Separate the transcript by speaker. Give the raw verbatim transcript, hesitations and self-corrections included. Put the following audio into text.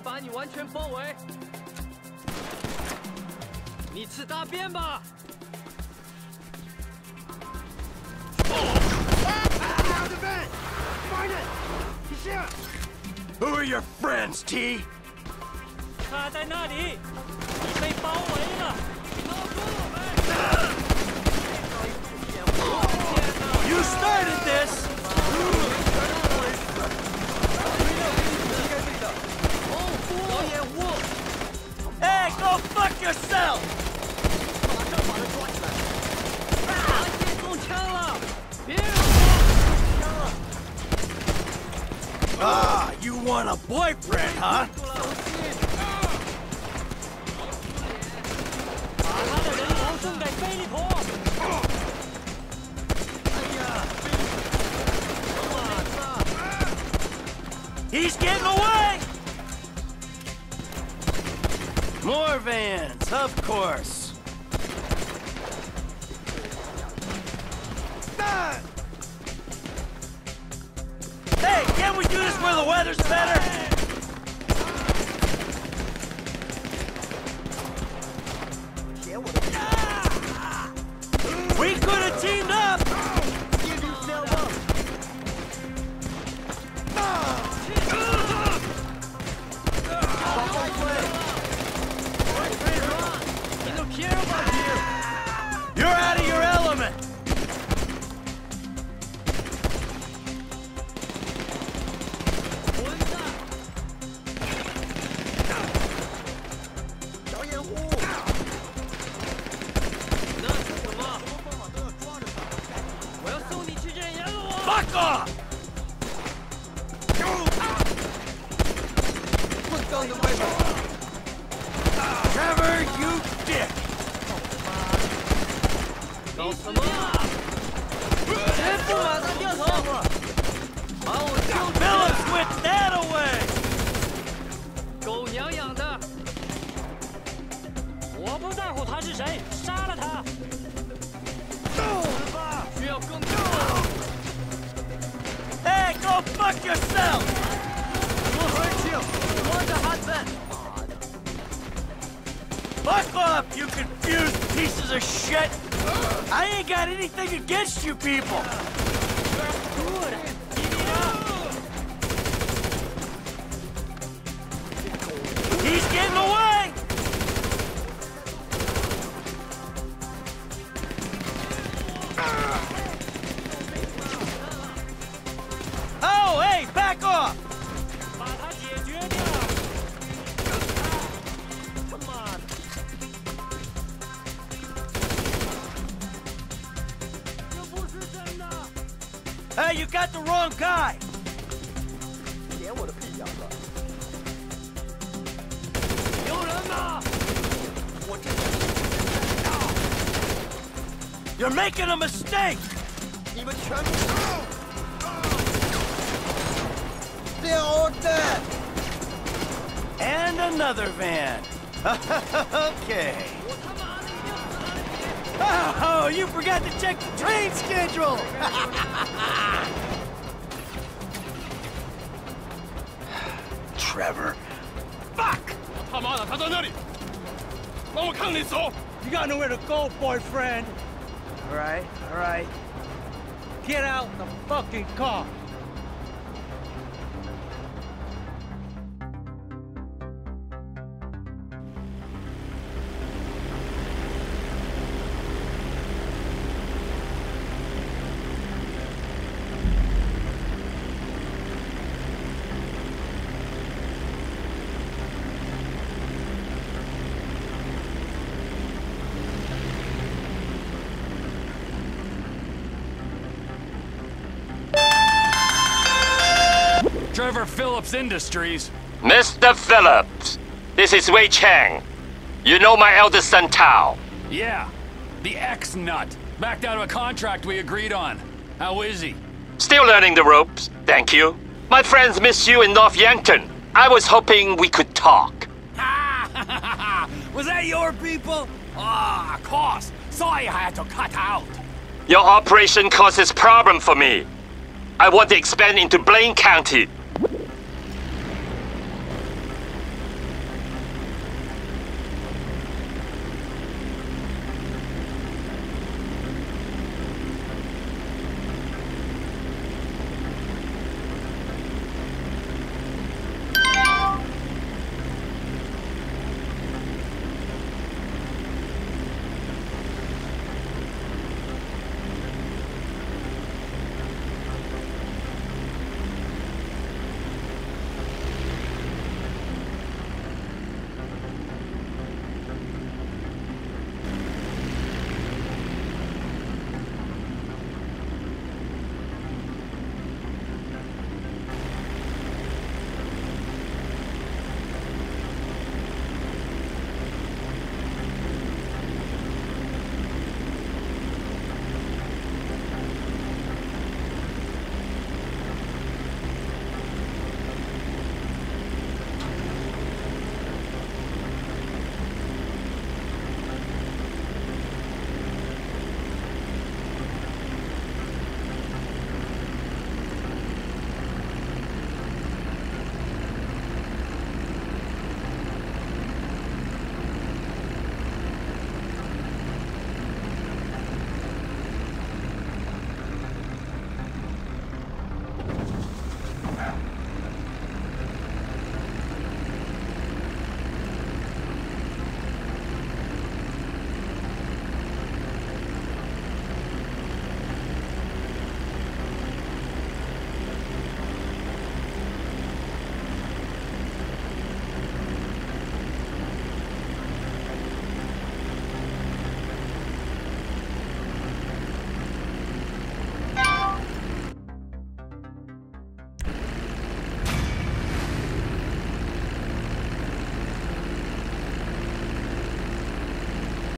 Speaker 1: 把你完全包围。你吃大便吧！
Speaker 2: Who are your friends, T?
Speaker 1: 他在那里，你被包围了。
Speaker 2: You started this. Hey, go fuck yourself!
Speaker 1: 拿电动枪了，别让我！
Speaker 2: Ah, you want a boyfriend, huh?
Speaker 1: 把他的人头送给菲利普。
Speaker 2: He's getting away! More vans, of course. Hey, can't we do this where the weather's better? We could have teamed up! Give yourself up!
Speaker 1: They don't care about you.
Speaker 2: You're out of your element! Fuck off! Trevor, you dick!
Speaker 1: 搞什么啊？全部马上掉头！把我救出来！
Speaker 2: Phillips with that away!
Speaker 1: 狗娘养的！我不在乎他是谁，杀了他！需要更多。
Speaker 2: Hey, go fuck yourself!
Speaker 1: We'll hurt you. What's a hot bet?
Speaker 2: Fuck off, you confused pieces of shit! I ain't got anything against you people!
Speaker 1: Good. Keep it up.
Speaker 2: He's getting away! Oh, hey, back off!
Speaker 1: 把他解决掉。Come on. 这不是真的。
Speaker 2: Hey, you got the wrong guy!
Speaker 3: 点我的屁眼子！
Speaker 1: 有人吗？
Speaker 3: 我这
Speaker 2: You're making a mistake!
Speaker 3: 你们全部 They're all dead!
Speaker 2: And another van. Okay. Oh, you forgot to check the train schedule! Trevor. Fuck!
Speaker 4: 他妈的，他在那里！往我坑里走！
Speaker 2: You got nowhere to go, boyfriend.
Speaker 5: All right, all right. Get out the fucking car.
Speaker 4: Trevor Phillips Industries.
Speaker 6: Mister Phillips, this is Wei Chang. You know my eldest son Tao.
Speaker 4: Yeah, the ex-nut. Backed out of a contract we agreed on. How is he?
Speaker 6: Still learning the ropes, thank you. My friends miss you in North Yankton. I was hoping we could talk.
Speaker 4: Was that your people? Ah, of course. Sorry I had to cut out.
Speaker 6: Your operation causes problem for me. I want to expand into Blaine County.